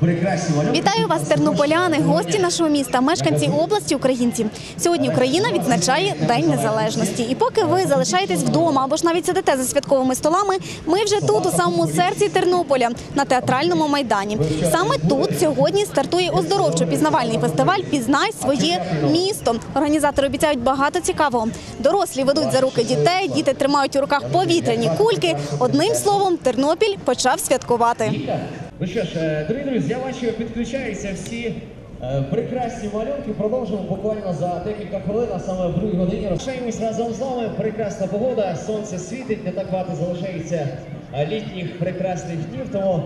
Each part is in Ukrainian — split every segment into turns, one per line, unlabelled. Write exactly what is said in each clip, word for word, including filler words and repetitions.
Вітаю вас, тернополяни, гості нашого міста, мешканці області, українці. Сьогодні Україна відзначає День Незалежності. І поки ви залишаєтесь вдома або ж навіть сидите за святковими столами, ми вже тут, у самому серці Тернополя, на театральному майдані. Саме тут сьогодні стартує оздоровчо-пізнавальний фестиваль «Пізнай своє місто». Організатори обіцяють багато цікавого. Дорослі ведуть за руки дітей, діти тримають у руках повітряні кульки. Одним словом, Тернопіль почав святкувати.
Ну що ж, дорогі друзі, я бачу, підключаються всі е, прекрасні малюнки. Продовжимо буквально за декілька хвилин, а саме в другій годині. Розшаємось разом з вами. Прекрасна погода, сонце світить, не так багато залишається літніх прекрасних днів, тому...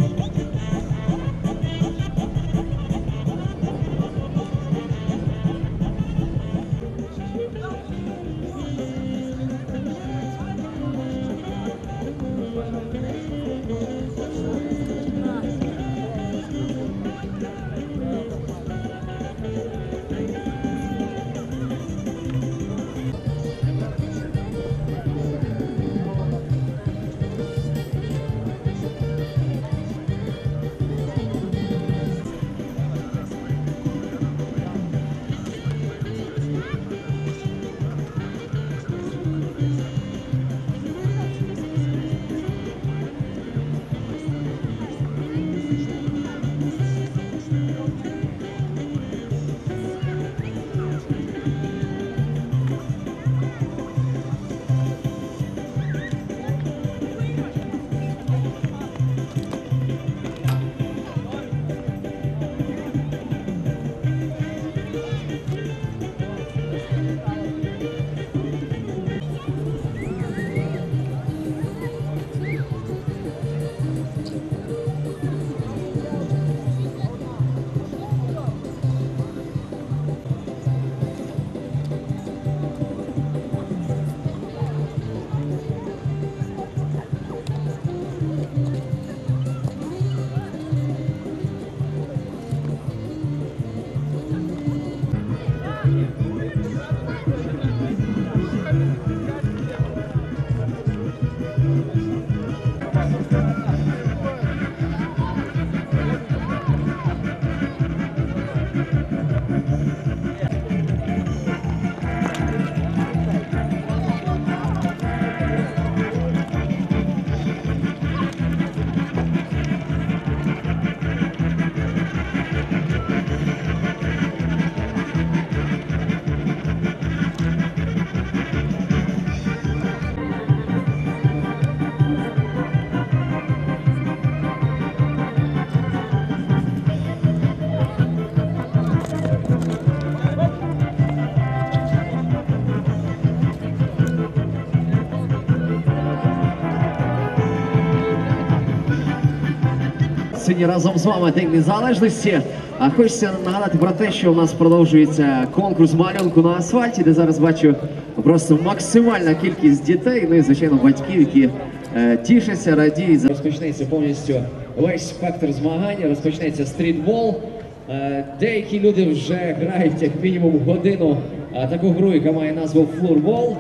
Сьогодні разом з вами День Незалежності. А хочеться нагадати про те, що у нас продовжується конкурс малюнку на асфальті, де зараз бачу просто максимальна кількість дітей, ну і, звичайно, батьків, які е, тішаться, радіють. Розпочнеться повністю весь спектр змагань, розпочнеться стрітбол. Е, деякі люди вже грають як мінімум годину е, таку гру, яка має назву флорбол,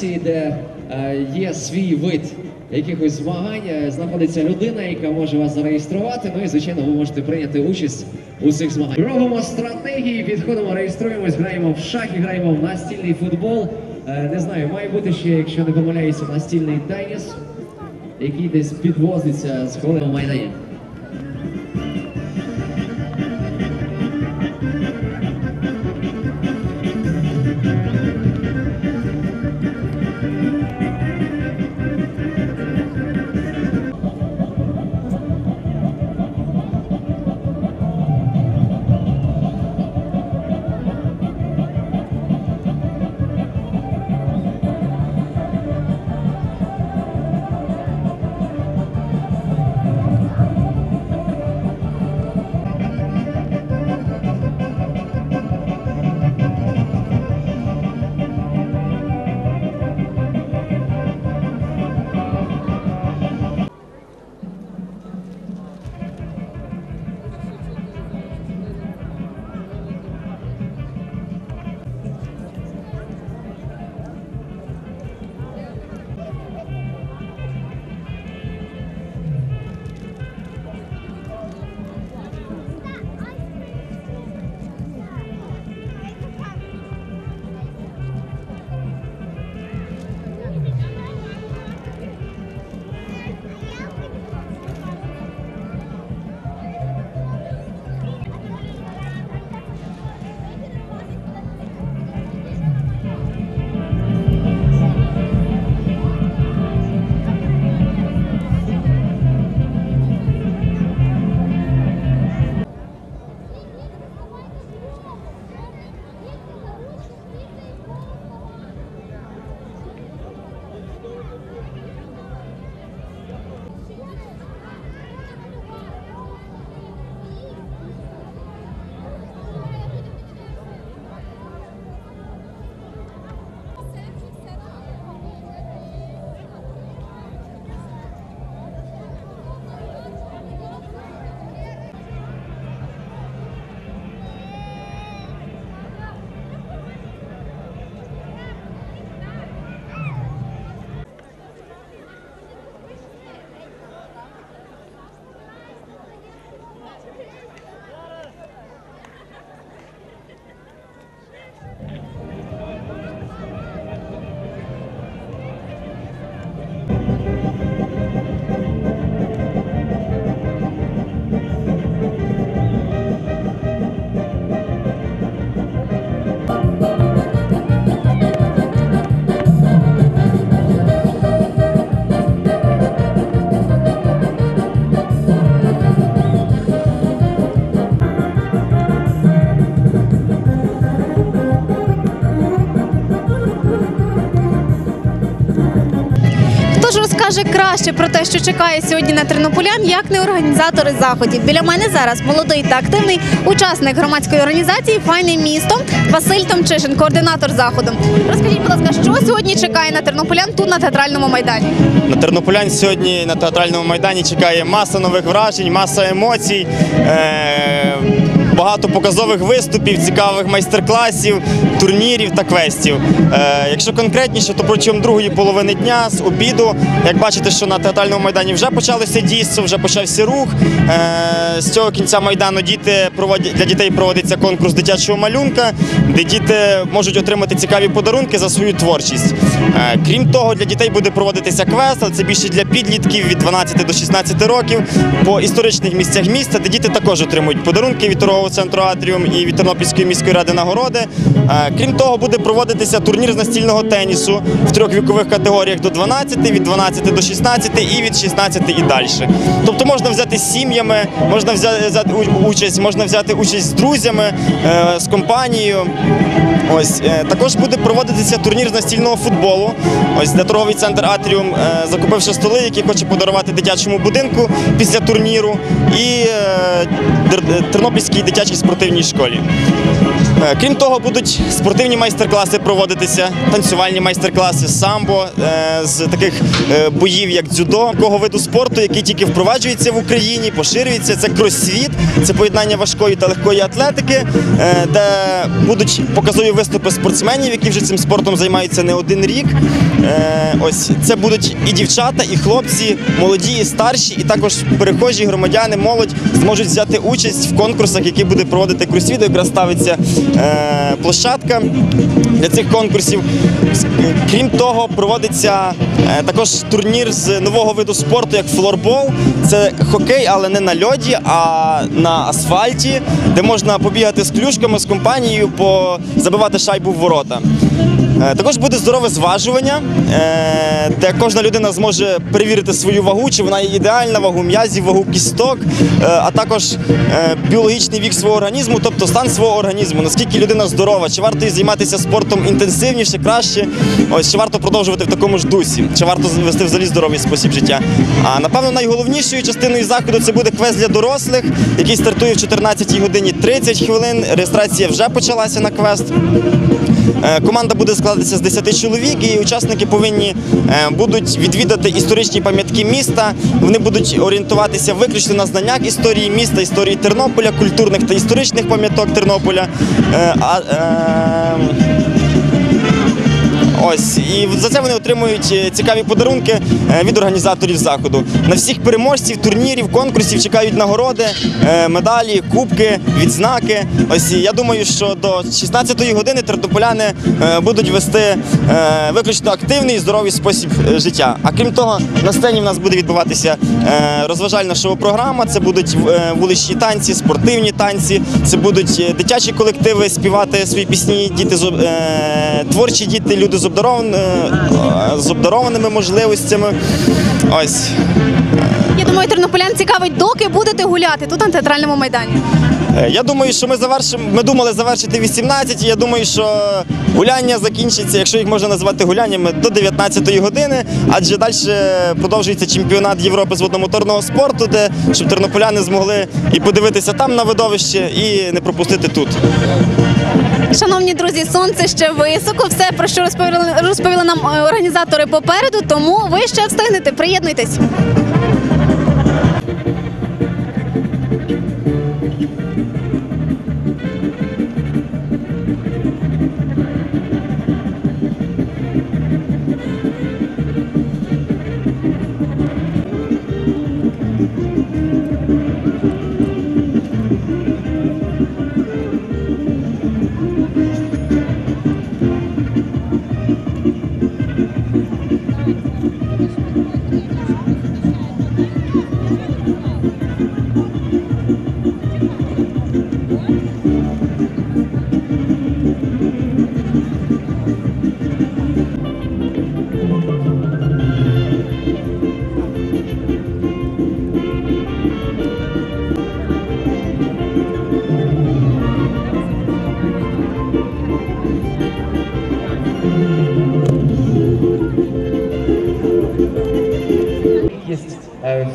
де е, є свій вид якихось змагань, знаходиться людина, яка може вас зареєструвати, ну і, звичайно, ви можете прийняти участь у цих змаганнях. Робимо стратегії, підходимо, реєструємось, граємо в шахи, граємо в настільний футбол. Не знаю, має бути ще, якщо не помиляюся, настільний теніс, який десь підвозиться з хвилин в майдані.
скаже краще про те, що чекає сьогодні на тернополян, як не організатори заходів. Біля мене зараз молодий та активний учасник громадської організації «Файне місто» Василь Томчишин, координатор заходу. Розкажіть, будь ласка, що сьогодні чекає на тернополян тут на театральному майдані?
На тернополян сьогодні на театральному майдані чекає маса нових вражень, маса емоцій, е- багато показових виступів, цікавих майстер-класів, турнірів та квестів. Е- якщо конкретніше, то протягом другої половини дня з обіду, як бачите, що на театральному майдані вже почалося дійство, вже почався рух. Е- з цього кінця майдану діти проводять, для дітей проводиться конкурс дитячого малюнка, де діти можуть отримати цікаві подарунки за свою творчість. Е- крім того, для дітей буде проводитися квест, але це більше для підлітків від дванадцяти до шістнадцяти років по історичних місцях міста, де діти також отримують подарунки від торгового центру «Атріум» і від Тернопільської міської ради нагороди. Е, Крім того, буде проводитися турнір з настільного тенісу в трьох вікових категоріях до дванадцяти, від дванадцяти до шістнадцяти і від шістнадцяти і далі. Тобто можна взяти з сім'ями, можна взяти, взяти участь, можна взяти участь з друзями, е, з компанією. Ось е, також буде проводитися турнір з настільного футболу. Ось де торговий центр «Атріум», е, закупивши столи, які хоче подарувати дитячому будинку після турніру, і е, Тернопільській дитячій спортивній школі. Е, крім того, будуть спортивні майстер-класи проводитися, танцювальні майстер-класи, самбо, е, з таких е, боїв, як дзюдо, такого виду спорту, який тільки впроваджується в Україні, поширюється. Це кросфіт, це поєднання важкої та легкої атлетики, е, де будуть показові виступи спортсменів, які вже цим спортом займаються не один рік. Е, ось це будуть і дівчата, і хлопці, молоді, і старші, і також перехожі, громадяни, молодь зможуть взяти участь в конкурсах, які буде проводити кросфіт. Якраз ставиться е, площадка для цих конкурсів. Крім того, проводиться е, також турнір з нового виду спорту, як флорбол. Це хокей, але не на льоді, а на асфальті, де можна побігати з клюшками, з компанією, по забивати шайбу в ворота. Також буде здорове зважування, де кожна людина зможе перевірити свою вагу, чи вона є ідеальна, вагу м'язів, вагу кісток, а також біологічний вік свого організму, тобто стан свого організму, наскільки людина здорова, чи варто їй займатися спортом інтенсивніше, краще, ось, чи варто продовжувати в такому ж дусі, чи варто вести взагалі здоровий спосіб життя. А напевно найголовнішою частиною заходу це буде квест для дорослих, який стартує в чотирнадцятій годині тридцять хвилин. Реєстрація вже почалася на квест. Команда буде складатися з десяти чоловік, і учасники повинні будуть відвідати історичні пам'ятки міста. Вони будуть орієнтуватися виключно на знаннях історії міста, історії Тернополя, культурних та історичних пам'яток Тернополя. А, е, Ось, і за це вони отримують цікаві подарунки від організаторів заходу. На всіх переможців, турнірів, конкурсів чекають нагороди, медалі, кубки, відзнаки. Ось, я думаю, що до шістнадцятої години тернополяни будуть вести виключно активний і здоровий спосіб життя. А крім того, на сцені в нас буде відбуватися розважальна шоу-програма, це будуть вуличні танці, спортивні танці, це будуть дитячі колективи співати свої пісні, діти, творчі діти, люди з з обдарованими можливостями. Ось.
Я думаю, тернополян цікавить, доки будете гуляти тут на театральному майдані.
Я думаю, що ми завершимо, ми думали завершити вісімнадцять, я думаю, що гуляння закінчиться, якщо їх можна назвати гуляннями, до дев'ятнадцятої години, адже далі продовжується чемпіонат Європи з водномоторного спорту, де щоб тернополяни змогли і подивитися там на видовище, і не пропустити тут.
Шановні друзі, сонце ще високо, все, про що розповіли, розповіли нам організатори попереду, тому ви ще встигнете, приєднуйтесь.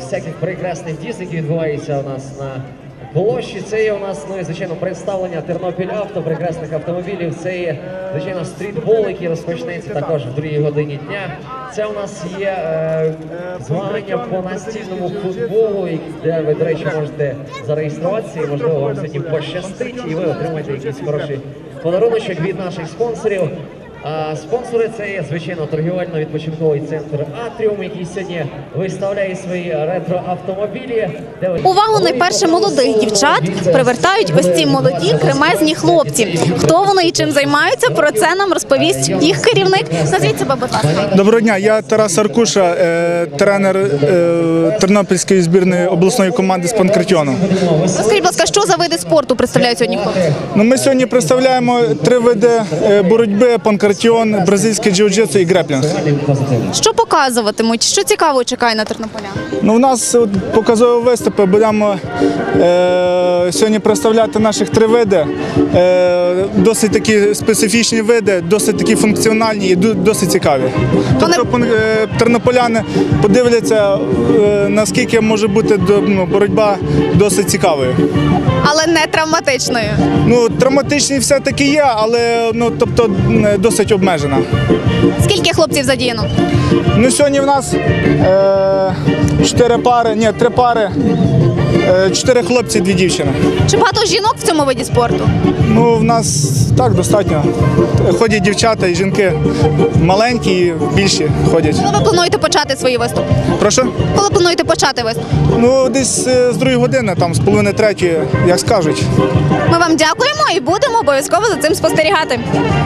всяких прекрасних дійств, які відбуваються у нас на площі. Це є у нас, ну і звичайно, представлення Тернопіль Авто, прекрасних автомобілів. Це є, звичайно, стрітбол, який розпочнеться також в другій годині дня. Це у нас є е, змагання по настільному футболу, де ви, до речі, можете зареєструватися і, можливо, вам сьогодні пощастить, і ви отримаєте якийсь хороший подаруночок від наших спонсорів. А спонсори це є, звичайно, торгівельно-відпочинковий центр Атріум, який сьогодні виставляє свої ретро-автомобілі.
Увагу найперше молодих дівчат привертають ось ці молоді кремезні хлопці. Хто вони і чим займаються, про це нам розповість їх керівник. Назвіть себе, будь ласка.
Доброго дня, я Тарас Аркуша, е, тренер е, Тернопільської збірної обласної команди з панкратіону.
Розкажіть, будь ласка, що за види спорту представляють сьогодні хлопці?
Ну, ми сьогодні представляємо три види е, боротьби: панкратіон, бразильське джиу-джитсу і греплінг.
Що показуватимуть? Що цікавого чекає на тернополян?
Ну, у нас от, показові виступи, будемо е, сьогодні представляти наших три види. Е, досить такі специфічні види, досить такі функціональні і ду- досить цікаві. Тобто пан- е, тернополяни подивляться, е, наскільки може бути до- ну, боротьба досить цікавою.
Але не травматичною.
Ну, травматичні все-таки є, але ну, тобто, м, досить обмежена.
Скільки хлопців задіяно?
Ну, сьогодні в нас е, чотири пари, ні, три пари, е, чотири хлопці, дві дівчини.
Чи багато жінок в цьому виді спорту?
Ну, в нас так достатньо. Ходять дівчата і жінки маленькі, і більші ходять.
Коли ви плануєте почати свої виступи?
Прошу?
Коли плануєте почати виступ?
Ну, десь е, з другої години, там, з половини третьої, як скажуть.
Ми вам дякуємо і будемо обов'язково за цим спостерігати.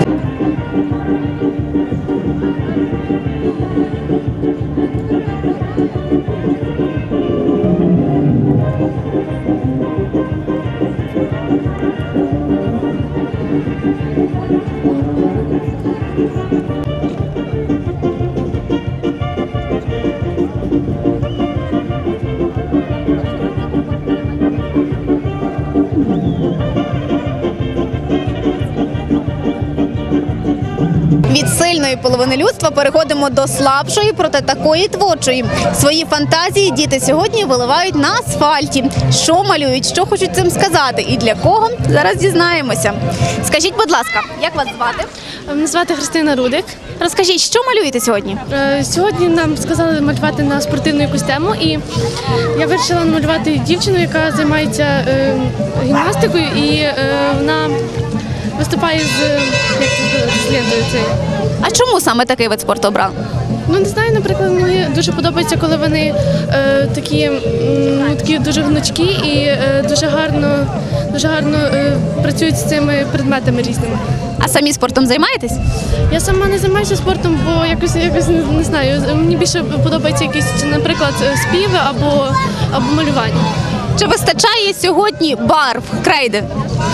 Від сильної половини людства переходимо до слабшої, проте такої творчої. Свої фантазії діти сьогодні виливають на асфальті. Що малюють, що хочуть цим сказати і для кого – зараз дізнаємося. Скажіть, будь ласка, як вас звати?
Мене звати Христина Рудик.
Розкажіть, що малюєте сьогодні?
Е, Сьогодні нам сказали малювати на спортивну якусь тему, і я вирішила намалювати дівчину, яка займається е, гімнастикою, і е, вона виступає з, як це сказати, з лентою цією.
А чому саме такий вид спорту обрали?
Ну, не знаю, наприклад, мені дуже подобається, коли вони е, такі, м, ну, такі дуже гнучкі і е, дуже гарно, дуже гарно е, працюють з цими предметами різними.
А самі спортом займаєтесь?
Я сама не займаюся спортом, бо якось якось не, не знаю. Мені більше подобається якісь, наприклад, співи або, або малювання.
Чи вистачає сьогодні барв, крейди?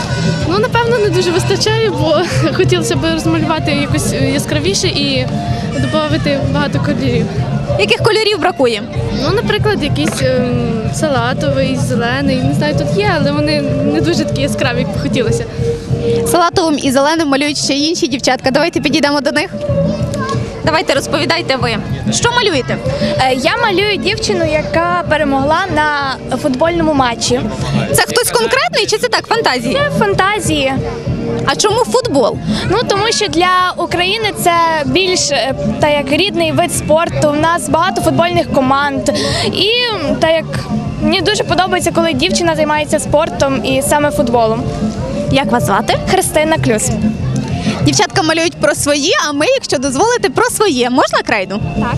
Ну, напевно, не дуже вистачає, бо хотілося б розмалювати якось яскравіше і додати багато кольорів.
Яких кольорів бракує?
Ну, наприклад, якийсь ем, салатовий, зелений. Не знаю, тут є, але вони не дуже такі яскраві, як б хотілося.
Салатовим і зеленим малюють ще інші дівчатка. Давайте підійдемо до них. Давайте розповідайте ви. Що малюєте?
Е, Я малюю дівчину, яка перемогла на футбольному матчі.
Це хтось конкретний чи це так, фантазії?
Це фантазії.
А чому футбол?
Ну тому що для України це більш е, та як рідний вид спорту. У нас багато футбольних команд. І та як мені дуже подобається, коли дівчина займається спортом і саме футболом.
Як вас звати?
Христина Клюс.
Дівчатка малюють про свої, а ми, якщо дозволите, про своє. Можна крейду?
Так.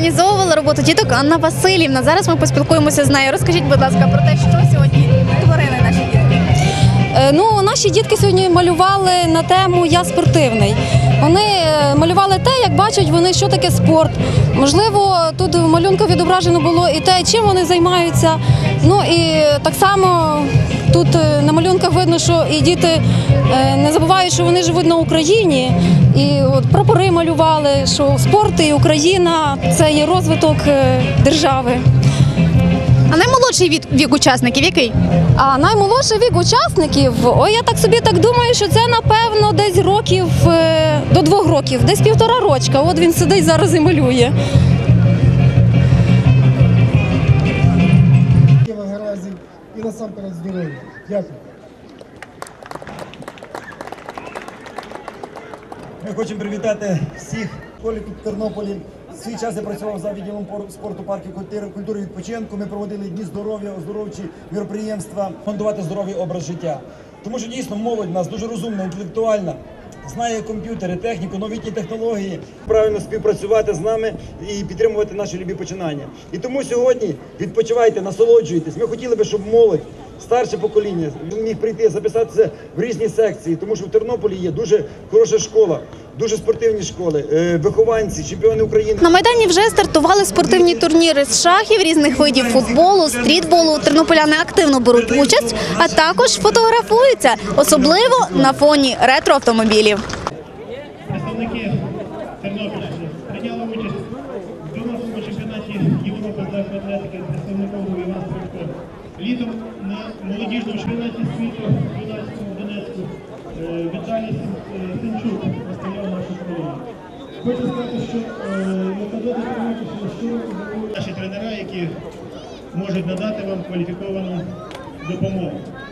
організовувала роботу діток Анна Васильівна. Зараз ми поспілкуємося з нею. Розкажіть, будь ласка, про те, що сьогодні творили наші дітки.
Е, Ну, наші дітки сьогодні малювали на тему «Я спортивний». Вони е, малювали те, як бачать вони, що таке спорт. Можливо, тут в малюнку відображено було і те, чим вони займаються. Ну і так само тут е, на малюнках видно, що і діти е, не забувають, що вони живуть на Україні. І от прапори малювали, що спорт і Україна – це є розвиток е, держави.
А наймолодший вік, вік учасників який?
А наймолодший вік учасників, ой, я так собі так думаю, що це напевно десь років е, до двох років, десь півтора рочка. От він сидить зараз і малює.
Гараздів і насамперед здоров'я. Дякую.
Ми хочемо привітати всіх школі тут в Тернополі. В свій час я працював за відділом спорту парків культури, культури і відпочинку. Ми проводили дні здоров'я, оздоровчі міроприємства, фондувати здоровий образ життя. Тому що дійсно молодь у нас дуже розумна, інтелектуальна, знає комп'ютери, техніку, новітні технології, правильно співпрацювати з нами і підтримувати наші любі починання. І тому сьогодні відпочивайте, насолоджуйтесь. Ми хотіли би, щоб молодь, старше покоління міг прийти, записатися в різні секції, тому що в Тернополі є дуже хороша школа, дуже спортивні школи, вихованці, чемпіони України.
На Майдані вже стартували спортивні турніри з шахів, різних видів футболу, стрітболу. Тернополяни активно беруть участь, а також фотографуються, особливо на фоні ретроавтомобілів.
Представники Тернопільщини прийняли участь в юнацькому чемпіонаті Європи з легкої атлетики представником Іван Стрибко. Літом на молодіжному чемпіонаті світу юнацькому в Донецьку Віталій Сенчук представляв нашу країну. Хочу сказати, що Локадоти Тернопільщини щороку наші тренера, які можуть надати вам кваліфіковану допомогу.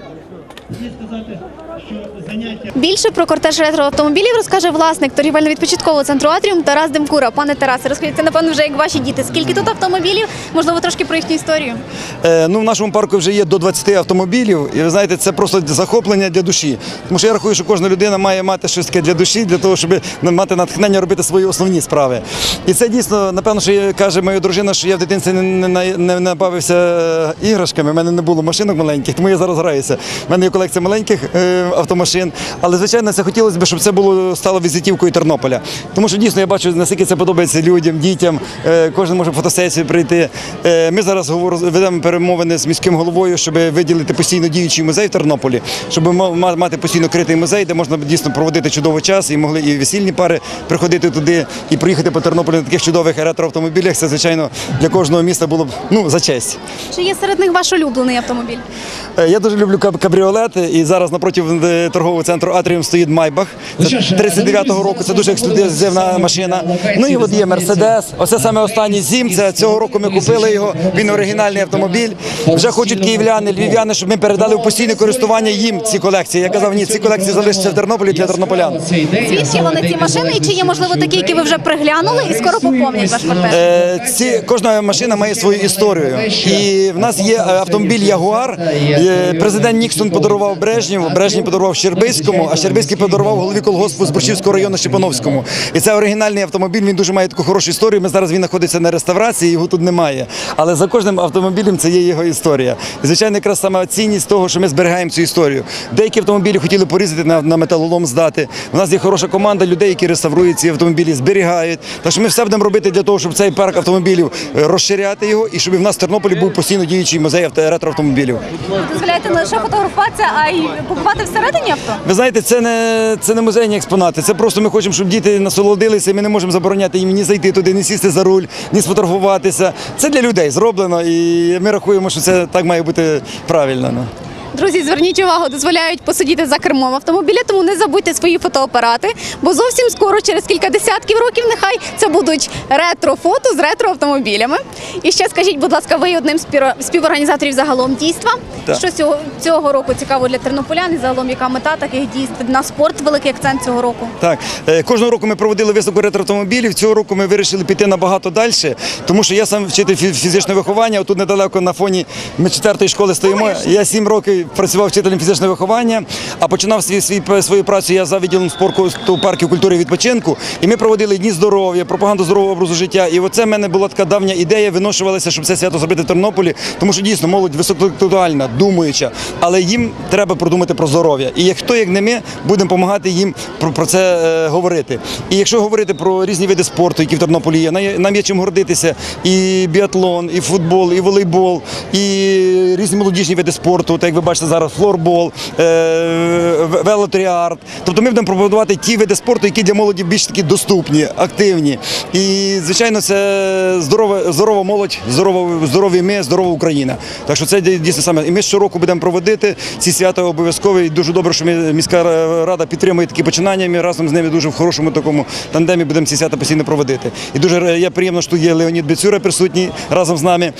Хочу сказати, що заняття...
Більше про кортеж ретроавтомобілів розкаже власник торгівельно-відпочинкового центру «Атріум» Тарас Демкура. Пане Тарасе, розкажіть, це, напевно, вже як ваші діти. Скільки тут автомобілів? Можливо, трошки про їхню історію?
Е, ну, в нашому парку вже є до двадцяти автомобілів, і ви знаєте, це просто захоплення для душі. Тому що я рахую, що кожна людина має мати щось таке для душі, для того, щоб мати натхнення робити свої основні справи. І це дійсно, напевно, що каже моя дружина, що я в дитинстві не, не, не набавився іграшками, в мене не було машинок маленьких, тому я зараз граюся. В мене є колекція маленьких е, автомашин, але, звичайно, це хотілося б, щоб це було стало візитівкою Тернополя. Тому що дійсно я бачу, наскільки це подобається людям, дітям, е, кожен може фотосесію прийти. Е, ми зараз говор, ведемо перемовини з міським головою, щоб виділити постійно діючий музей в Тернополі, щоб мати постійно критий музей, де можна дійсно проводити чудовий час, і могли і весільні пари приходити туди, і проїхати по Тернополі на таких чудових ретроавтомобілях. Це, звичайно, для кожного міста було б, ну, за честь.
Чи є серед них ваш улюблений автомобіль?
Е, я дуже люблю каб- кабріолети, і зараз напроти торгового центру «Атріум» стоїть «Майбах». Це тридцять дев'ятого року, це дуже ексклюзивна машина. Ну і от є «Мерседес». Оце саме останній «Зім», це цього року ми купили його, він оригінальний автомобіль. Вже хочуть київляни, львів'яни, щоб ми передали в постійне користування їм ці колекції. Я казав, ні, ці колекції залишаться в Тернополі для тернополян.
Звідки вони ці машини і чи є, можливо, такі, які ви вже приглянули і скоро поповнять ваш кортеж?
Е, ці, кожна машина має свою історію. І в нас є автомобіль «Ягуар». Е, Президент Ніксон подарував Брежнєву, Брежнєв подарував Щербицькому, а Щербицький подарував голові колгоспу з Борщівського району Щепановському. І це оригінальний автомобіль, він дуже має таку хорошу історію. Ми зараз він знаходиться на реставрації, його тут немає. Але за кожним автомобілем це є його історія. І, звичайно, якраз саме цінність того, що ми зберігаємо цю історію. Деякі автомобілі хотіли порізати, на, на металолом здати. У нас є хороша команда людей, які реставрують ці автомобілі, зберігають. Так що ми все будемо робити для того, щоб цей парк автомобілів розширяти його і щоб в нас в Тернополі був постійно діючий музей ретроавтомобілів.
Дозволяєте не лише фотографуватися, а й купувати всередині авто?
Ви знаєте, це не, це не музейні експонати, це просто ми хочемо, щоб діти насолодилися, і ми не можемо забороняти їм ні зайти туди, ні сісти за руль, ні сфотографуватися. Це для людей зроблено, і ми рахуємо, що це так має бути правильно. Ну.
Друзі, зверніть увагу, дозволяють посидіти за кермом автомобіля, тому не забудьте свої фотоапарати, бо зовсім скоро, через кілька десятків років, нехай це будуть ретро-фото з ретро-автомобілями. І ще скажіть, будь ласка, ви одним з співорганізаторів загалом дійства.
Так.
Що цього, цього року цікаво для тернополян і загалом яка мета таких дійств? На спорт великий акцент цього року.
Так, кожного року ми проводили виставку ретроавтомобілів, цього року ми вирішили піти набагато далі, тому що я сам вчитель фізичного виховання, тут недалеко на фоні ми четвертої школи стоїмо, я сім років працював вчителем фізичного виховання, а починав свій, свій, свою працю я за відділом спорту парку культури і відпочинку. І ми проводили дні здоров'я, пропаганду здорового образу життя. І оце в мене була така давня ідея, виношувалася, щоб це свято зробити в Тернополі, тому що дійсно молодь високоінтелектуальна, думаюча, але їм треба продумати про здоров'я. І як хто, як не ми, будемо допомагати їм про, про це е, говорити. І якщо говорити про різні види спорту, які в Тернополі є, нам є чим гордитися. І біатлон, і футбол, і волейбол, і різні молодіжні види спорту, так як ви бачите зараз, флорбол, е, велотріарт. Тобто ми будемо пропонувати ті види спорту, які для молоді більш такі доступні, активні. І, звичайно, це здорова, здорова молодь, здорова, здорові ми, здорова Україна. Так що це дійсно саме. І ми щороку будемо проводити ці свята обов'язково. І дуже добре, що ми, міська рада підтримує такі починання. Ми разом з ними дуже в хорошому такому тандемі будемо ці свята постійно проводити. І дуже я приємно, що є Леонід Бецюра присутній разом з нами.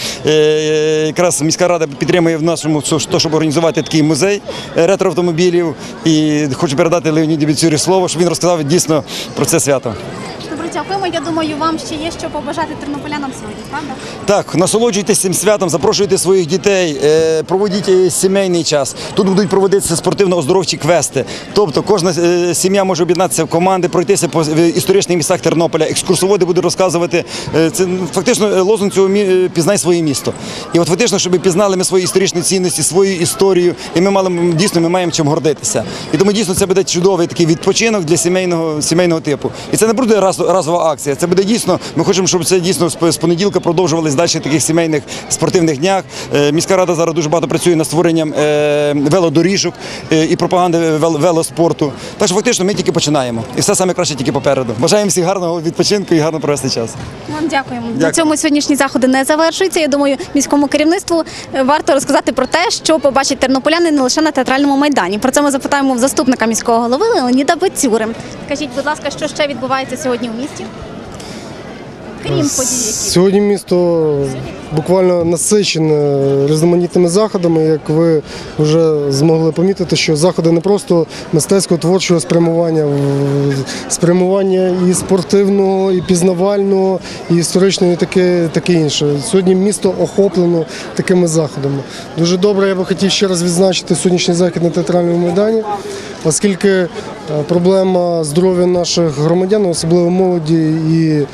Якраз міська рада підтримує в нашому, щоб організувати такий музей ретроавтомобілів. І хочу передати Леоніді Бецюрі слово, щоб він розказав дійсно про це свято.
Добре, дякуємо. Я думаю, вам ще є що побажати тернополянам сьогодні, правда?
Так, насолоджуйтесь цим святом, запрошуйте своїх дітей, проводіть сімейний час. Тут будуть проводитися спортивно-оздоровчі квести. Тобто кожна сім'я може об'єднатися в команди, пройтися по історичних містах Тернополя. Екскурсоводи будуть розказувати. Це фактично лозунг цього «Пізнай своє місто». І от фактично, щоб пізнали ми свої історичні цінності, свою історію, і ми мали дійсно ми маємо чим гордитися. І тому дійсно це буде чудовий такий відпочинок для сімейного сімейного типу. І це не буде раз разова акція. Це буде дійсно, ми хочемо, щоб це дійсно з понеділка продовжувалися далі таких сімейних спортивних днях. Міська рада зараз дуже багато працює над створенням велодоріжок і пропаганди велоспорту. Так що фактично ми тільки починаємо. І все саме краще тільки попереду. Бажаємо всім гарного відпочинку і гарно провести час.
Вам дякуємо.
Дякую.
На цьому сьогоднішні заходи не завершуються. Я думаю, міському керівництву варто розказати про те, що побачать тернополяни не лише на театральному майдані. Про це ми запитаємо в заступника міського голови Леоніда Бецюри. Скажіть, будь ласка, що ще відбувається сьогодні у місті? Крім подій, які?
Сьогодні місто буквально насичене різноманітними заходами. Як ви вже змогли помітити, що заходи не просто мистецького творчого спрямування, спрямування і спортивного, і пізнавального, і історичного, і таке, таке інше. Сьогодні місто охоплено такими заходами. Дуже добре, я би хотів ще раз відзначити сьогоднішній захід на театральному майдані, оскільки проблема здоров'я наших громадян, особливо молоді і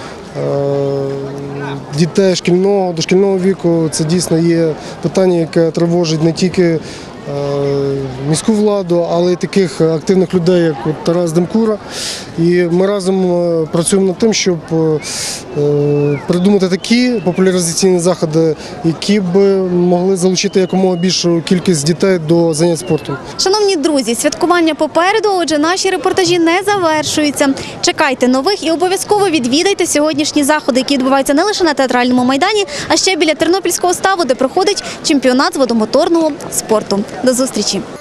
дітей шкільного, дошкільного віку, це дійсно є питання, яке тривожить не тільки міську владу, але й таких активних людей, як от Тарас Демкура. І ми разом працюємо над тим, щоб придумати такі популяризаційні заходи, які б могли залучити якомога більшу кількість дітей до занять спортом.
Шановні друзі, святкування попереду, отже, наші репортажі не завершуються. Чекайте нових і обов'язково відвідайте сьогоднішні заходи, які відбуваються не лише на театральному майдані, а ще біля Тернопільського ставу, де проходить чемпіонат з водомоторного спорту. До зустрічі!